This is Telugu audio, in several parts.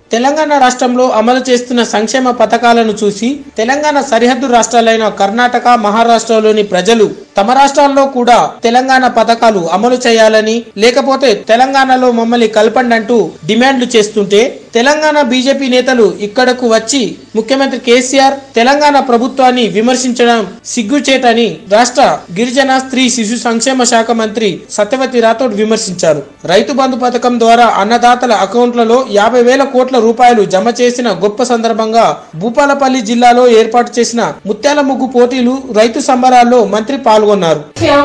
తెలంగాణ రాష్ట్రంలో అమలు చేస్తున్న సంక్షేమ పథకాలను చూసి తెలంగాణ సరిహద్దు రాష్ట్రాలైన కర్ణాటక, మహారాష్ట్రలోని ప్రజలు తమ రాష్ట్రాల్లో కూడా తెలంగాణ పథకాలు అమలు చేయాలని, లేకపోతే తెలంగాణలో మమ్మల్ని కలపండి అంటూ డిమాండ్లు చేస్తుంటే తెలంగాణ బీజేపీ నేతలు ఇక్కడకు వచ్చి ముఖ్యమంత్రి కేసీఆర్ తెలంగాణ ప్రభుత్వాన్ని విమర్శించడం సిగ్గుచేటని రాష్ట్ర గిరిజన స్త్రీ శిశు సంక్షేమ శాఖ మంత్రి సత్యవతి రాథోడ్ విమర్శించారు. రైతు బంధు పథకం ద్వారా అన్నదాతల అకౌంట్లలో 50,000 కోట్ల రూపాయలు జమ చేసిన గొప్ప సందర్భంగా భూపాలపల్లి జిల్లాలో ఏర్పాటు చేసిన ముత్యాల ముగ్గు పోటీలు, రైతు సంబరాల్లో మంత్రి పాల్గొన్నారు.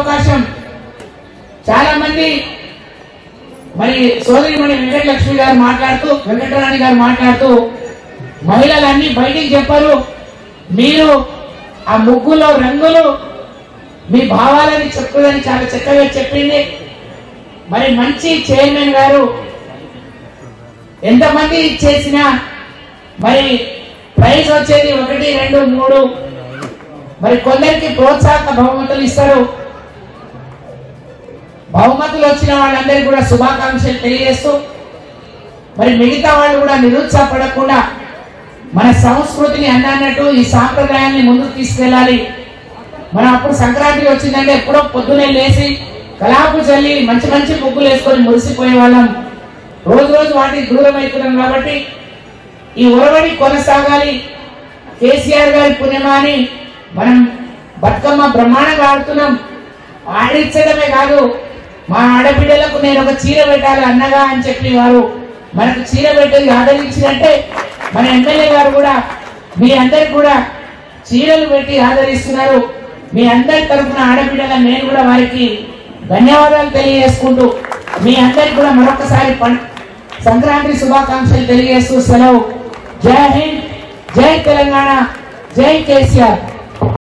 చాలా మంది మరి సోదరిమణి వెంకటలక్ష్మి గారు మాట్లాడుతూ, వెంకటరాణి గారు మాట్లాడుతూ మహిళలన్నీ బయటికి చెప్పారు, మీరు ఆ ముగ్గులో రంగులు మీ భావాలని చెప్పుదని చాలా చక్కగా చెప్పింది. మరి మంచి చైర్మన్ గారు ఎంతమంది చేసినా మరి ప్రైజ్ వచ్చేది 1, 2, 3. మరి కొందరికి ప్రోత్సాహక బహుమతులు ఇస్తారు. బహుమతులు వచ్చిన వాళ్ళందరికీ కూడా శుభాకాంక్షలు తెలియజేస్తూ మరి మిగతా వాళ్ళు కూడా నిరుత్సాహపడకుండా మన సంస్కృతిని అన్నట్టు ఈ సాంప్రదాయాన్ని ముందుకు తీసుకెళ్ళాలి. మనం అప్పుడు సంక్రాంతి వచ్చిందంటే ఎప్పుడో పొద్దునే లేచి కలాపు చల్లి మంచి మంచి ముగ్గులు వేసుకొని మురిసిపోయే వాళ్ళం. రోజు రోజు వాటికి దూరం అవుతున్నాం. కాబట్టి ఈ ఒరవడి కొనసాగాలి. కేసీఆర్ గారి పుణ్యమాని మనం బతుకమ్మ బ్రహ్మాండంగా ఆడుతున్నాం. ఆడించడమే కాదు, మా ఆడబిడ్డలకు నేను ఒక చీర పెట్టాలి అన్నగా అని చెప్పి వారు మనకు చీర పెట్టి ఆదరించినట్టే మన ఎమ్మెల్యే గారు కూడా మీ అందరికి కూడా చీరలు పెట్టి ఆదరిస్తున్నారు. మీ అందరి తరఫున ఆడబిడ్డల నేను కూడా వారికి ధన్యవాదాలు తెలియజేసుకుంటూ మీ అందరికి కూడా మరొకసారి సంక్రాంతి శుభాకాంక్షలు తెలియజేస్తూ సెలవు. జై హింద్, జై తెలంగాణ, జై కేసీఆర్.